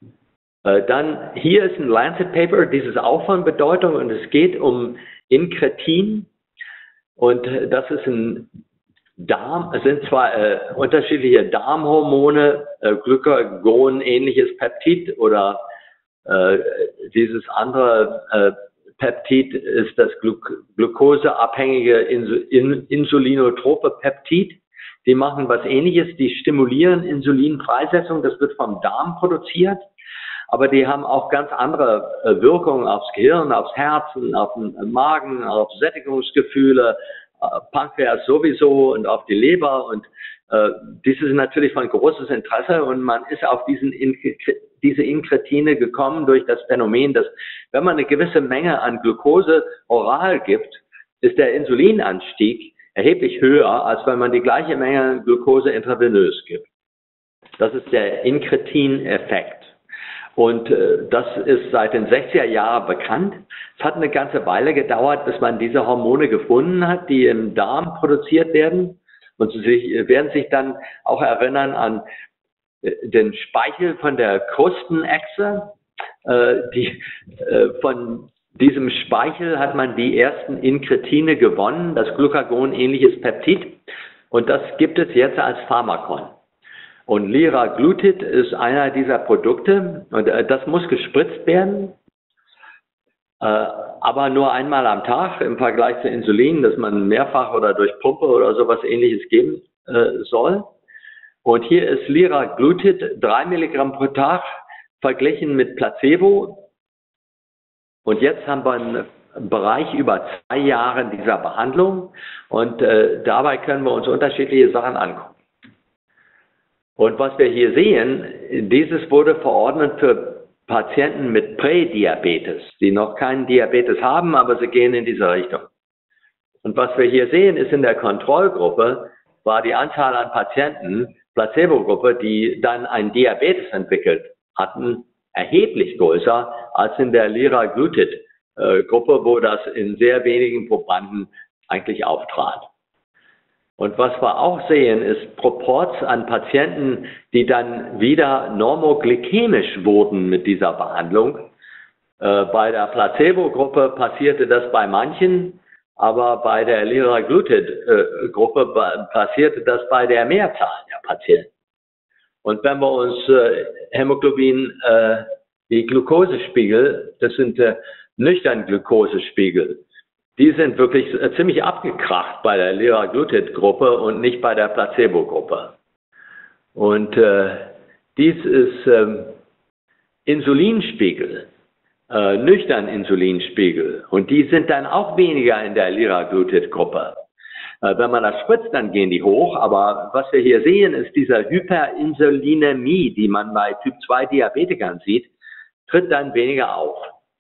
Äh, dann, hier ist ein Lancet Paper, dieses auch von Bedeutung und es geht um Incretin. Und das ist ein Darm, es sind zwar äh, unterschiedliche Darmhormone, äh, Glucagon-ähnliches Peptid oder äh, dieses andere äh, Peptid ist das Glu glukoseabhängige Insu in insulinotrope Peptid. Die machen was Ähnliches, die stimulieren Insulinfreisetzung, das wird vom Darm produziert, aber die haben auch ganz andere äh, Wirkungen aufs Gehirn, aufs Herzen, auf den Magen, auf Sättigungsgefühle, äh, Pankreas sowieso und auf die Leber und äh, dies ist natürlich von großes Interesse und man ist auf diesen In diese Incretine gekommen durch das Phänomen, dass wenn man eine gewisse Menge an Glucose oral gibt, ist der Insulinanstieg erheblich höher, als wenn man die gleiche Menge Glucose intravenös gibt. Das ist der Incretin-Effekt. Und äh, das ist seit den sechziger Jahren bekannt. Es hat eine ganze Weile gedauert, bis man diese Hormone gefunden hat, die im Darm produziert werden. Und Sie sich, werden sich dann auch erinnern an den Speichel von der Krustenechse. Äh, die, äh, von diesem Speichel hat man die ersten Incretine gewonnen, das Glucagon-ähnliches Peptid. Und das gibt es jetzt als Pharmakon. Und Liraglutid ist einer dieser Produkte und äh, das muss gespritzt werden, äh, aber nur einmal am Tag im Vergleich zu Insulin, das man mehrfach oder durch Pumpe oder sowas Ähnliches geben äh, soll. Und hier ist Liraglutid drei Milligramm pro Tag verglichen mit Placebo. Und jetzt haben wir einen Bereich über zwei Jahre dieser Behandlung und äh, dabei können wir uns unterschiedliche Sachen angucken. Und was wir hier sehen, dieses wurde verordnet für Patienten mit Prädiabetes, die noch keinen Diabetes haben, aber sie gehen in diese Richtung. Und was wir hier sehen, ist in der Kontrollgruppe war die Anzahl an Patienten, Placebo-Gruppe, die dann einen Diabetes entwickelt hatten, erheblich größer als in der Liraglutid-Gruppe, wo das in sehr wenigen Probanden eigentlich auftrat. Und was wir auch sehen, ist Proports an Patienten, die dann wieder normoglykämisch wurden mit dieser Behandlung. Äh, bei der Placebo-Gruppe passierte das bei manchen, aber bei der Liraglutid-Gruppe passierte das bei der Mehrzahl der Patienten. Und wenn wir uns äh, Hämoglobin, äh, die Glukosespiegel, das sind äh, nüchtern Glukosespiegel, die sind wirklich äh, ziemlich abgekracht bei der Liraglutid-Gruppe und nicht bei der Placebo-Gruppe. Und äh, dies ist äh, Insulinspiegel. Äh, nüchtern Insulinspiegel. Und die sind dann auch weniger in der Liraglutid-Gruppe. Äh, wenn man das spritzt, dann gehen die hoch. Aber was wir hier sehen, ist diese Hyperinsulinämie, die man bei Typ zwei Diabetikern sieht, tritt dann weniger auf.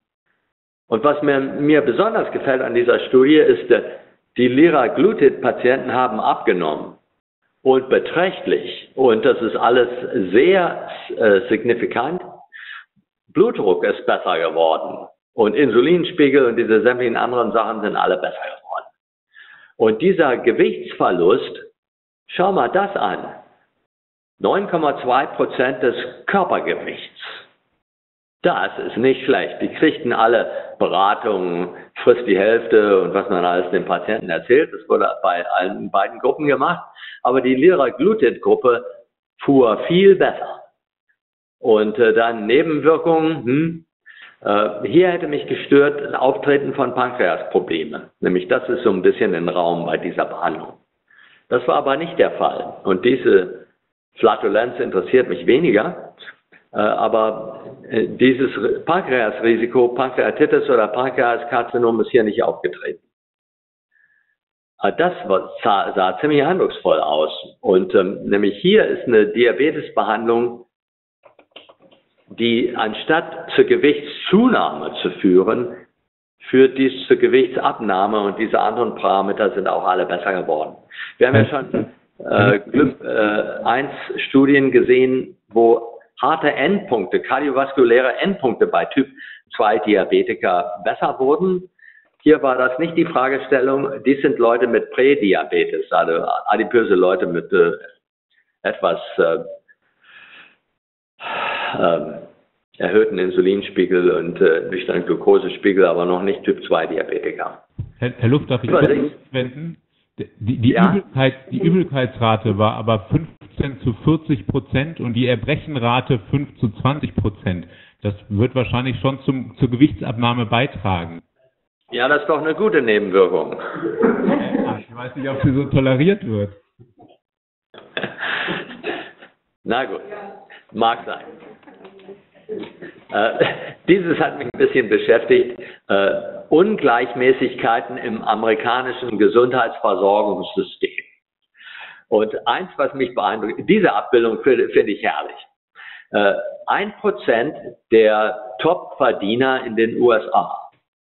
Und was mir, mir besonders gefällt an dieser Studie ist, äh, die Liraglutid-Patienten haben abgenommen. Und beträchtlich. Und das ist alles sehr äh, signifikant. Blutdruck ist besser geworden und Insulinspiegel und diese sämtlichen anderen Sachen sind alle besser geworden. Und dieser Gewichtsverlust, schau mal das an, neun Komma zwei Prozent des Körpergewichts. Das ist nicht schlecht. Die kriegten alle Beratungen, frisst die Hälfte und was man alles den Patienten erzählt. Das wurde bei allen beiden Gruppen gemacht. Aber die Liraglutid-Gruppe fuhr viel besser. Und äh, dann Nebenwirkungen, hm, äh, hier hätte mich gestört das Auftreten von Pankreasproblemen. Nämlich das ist so ein bisschen im Raum bei dieser Behandlung. Das war aber nicht der Fall. Und diese Flatulenz interessiert mich weniger. Äh, aber äh, dieses Pankreasrisiko, Pankreatitis oder Pankreaskarzinom ist hier nicht aufgetreten. Äh, das war, sah, sah ziemlich eindrucksvoll aus. Und ähm, nämlich hier ist eine Diabetesbehandlung, die anstatt zur Gewichtszunahme zu führen, führt dies zur Gewichtsabnahme und diese anderen Parameter sind auch alle besser geworden. Wir haben ja schon äh, Glück, äh, eins Studien gesehen, wo harte Endpunkte, kardiovaskuläre Endpunkte bei Typ zwei Diabetiker besser wurden. Hier war das nicht die Fragestellung, dies sind Leute mit Prädiabetes, also adipöse Leute mit äh, etwas äh, Ähm, erhöhten Insulinspiegel und äh, nüchternen Glukosespiegel, aber noch nicht Typ zwei Diabetiker. Herr, Herr Luft, darf ich kurz wenden? Die, die, ja? Übelkeit, die Übelkeitsrate war aber fünfzehn zu vierzig Prozent und die Erbrechenrate fünf zu zwanzig Prozent. Das wird wahrscheinlich schon zum, zur Gewichtsabnahme beitragen. Ja, das ist doch eine gute Nebenwirkung. Ja, ich weiß nicht, ob sie so toleriert wird. Na gut, mag sein. Äh, dieses hat mich ein bisschen beschäftigt. Äh, Ungleichmäßigkeiten im amerikanischen Gesundheitsversorgungssystem. Und eins, was mich beeindruckt, diese Abbildung finde find ich herrlich. Äh, ein Prozent der Top-Verdiener in den U S A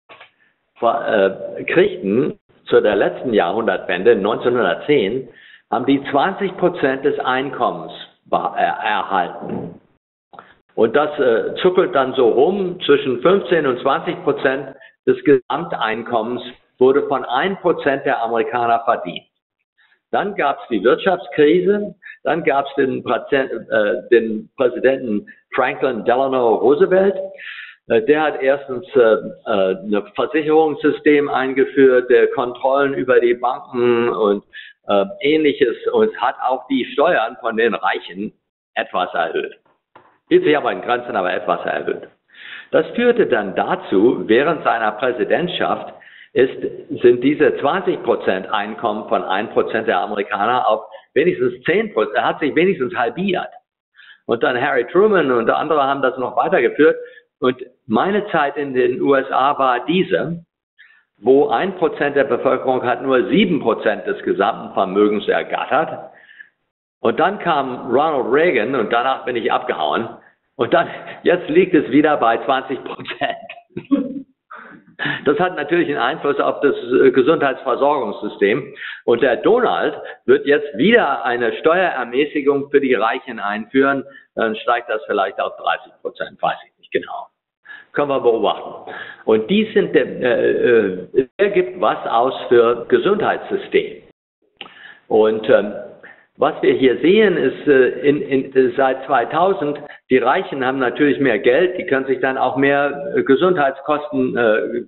äh, kriegten zu der letzten Jahrhundertwende, neunzehnhundertzehn, haben die zwanzig Prozent des Einkommens erhalten. Und das äh, zuckelt dann so rum, zwischen fünfzehn und zwanzig Prozent des Gesamteinkommens wurde von ein Prozent der Amerikaner verdient. Dann gab es die Wirtschaftskrise, dann gab es den, äh, den Präsidenten Franklin Delano Roosevelt. Äh, der hat erstens äh, äh, ein Versicherungssystem eingeführt, der Kontrollen über die Banken und äh, Ähnliches und hat auch die Steuern von den Reichen etwas erhöht. Hielt sich aber in Grenzen, aber etwas erhöht. Das führte dann dazu, während seiner Präsidentschaft ist, sind diese zwanzig Prozent Einkommen von ein Prozent der Amerikaner auf wenigstens zehn Prozent, er hat sich wenigstens halbiert. Und dann Harry Truman und andere haben das noch weitergeführt. Und meine Zeit in den U S A war diese, wo ein Prozent der Bevölkerung hat nur sieben Prozent des gesamten Vermögens ergattert. Und dann kam Ronald Reagan und danach bin ich abgehauen. Und dann, jetzt liegt es wieder bei zwanzig Prozent. Das hat natürlich einen Einfluss auf das Gesundheitsversorgungssystem. Und der Donald wird jetzt wieder eine Steuerermäßigung für die Reichen einführen. Dann steigt das vielleicht auf dreißig Prozent, weiß ich nicht genau. Können wir beobachten. Und dies sind, äh, äh, gibt was aus für Gesundheitssystem. Und ähm, was wir hier sehen, ist äh, in, in, seit zweitausend, die Reichen haben natürlich mehr Geld, die können sich dann auch mehr äh, Gesundheitskosten, äh,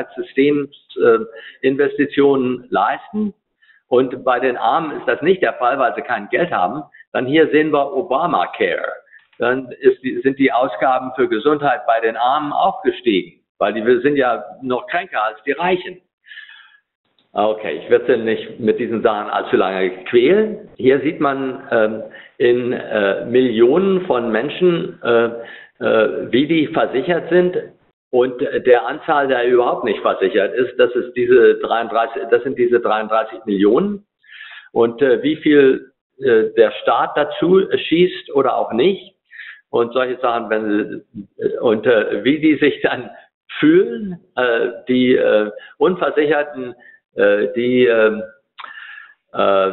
Gesundheitssystemsinvestitionen äh, leisten. Und bei den Armen ist das nicht der Fall, weil sie kein Geld haben. Dann hier sehen wir Obamacare. Dann ist die, sind die Ausgaben für Gesundheit bei den Armen auch gestiegen, weil die, wir sind ja noch kränker als die Reichen. Okay, ich werde Sie nicht mit diesen Sachen allzu lange quälen. Hier sieht man ähm, in äh, Millionen von Menschen, äh, äh, wie die versichert sind und der Anzahl, der überhaupt nicht versichert ist, das ist diese dreiunddreißig, das sind diese dreiunddreißig Millionen und äh, wie viel äh, der Staat dazu schießt oder auch nicht und solche Sachen, wenn sie, und äh, wie die sich dann fühlen, äh, die äh, Unversicherten, die äh, äh,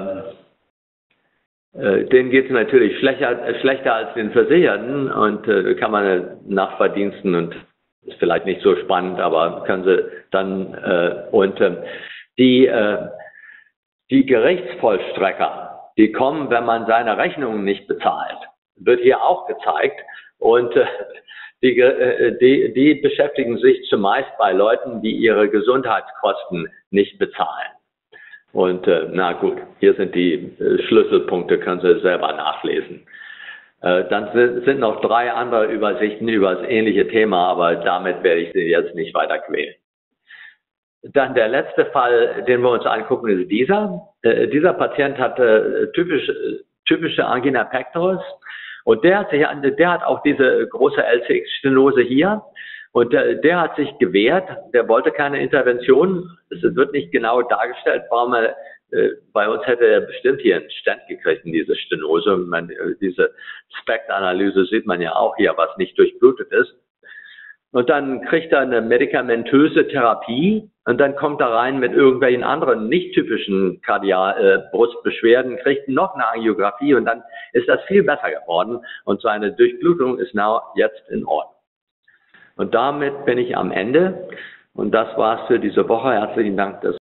äh, denen geht es natürlich schlechter, schlechter als den Versicherten und äh, kann man nach Verdiensten und ist vielleicht nicht so spannend, aber können sie dann äh, und äh, die äh, die Gerichtsvollstrecker, die kommen, wenn man seine Rechnungen nicht bezahlt, wird hier auch gezeigt und äh, Die, die, die beschäftigen sich zumeist bei Leuten, die ihre Gesundheitskosten nicht bezahlen. Und äh, na gut, hier sind die äh, Schlüsselpunkte, können Sie selber nachlesen. Äh, dann sind, sind noch drei andere Übersichten über das ähnliche Thema, aber damit werde ich Sie jetzt nicht weiter quälen. Dann der letzte Fall, den wir uns angucken, ist dieser. Äh, dieser Patient hat äh, typisch, typische Angina pectoris. Und der hat sich, der hat auch diese große L C X-Stenose hier. Und der, der hat sich gewehrt. Der wollte keine Intervention. Es wird nicht genau dargestellt, warum er, äh, bei uns hätte er bestimmt hier einen Stent gekriegt in diese Stenose. Man, diese Spektanalyse sieht man ja auch hier, was nicht durchblutet ist. Und dann kriegt er eine medikamentöse Therapie und dann kommt er rein mit irgendwelchen anderen nicht typischen Kardial äh, Brustbeschwerden, kriegt noch eine Angiografie und dann ist das viel besser geworden und seine Durchblutung ist now jetzt in Ordnung. Und damit bin ich am Ende und das war's für diese Woche. Herzlichen Dank, dass